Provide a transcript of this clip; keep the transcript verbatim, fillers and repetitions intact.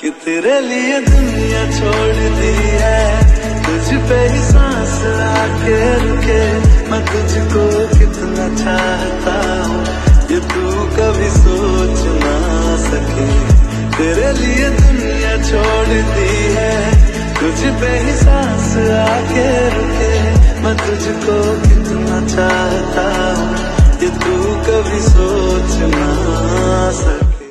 कि तेरे लिए दुनिया छोड़ दी है, तुझ पे ही सांस आके रुके। मैं तुझको कितना चाहता हूँ ये तू कभी सोच ना सके। तेरे लिए दुनिया छोड़ दी है, तुझ पे ही सांस आके रुके। मैं तुझको कितना चाहता हूँ ये तू कभी सोच ना सके।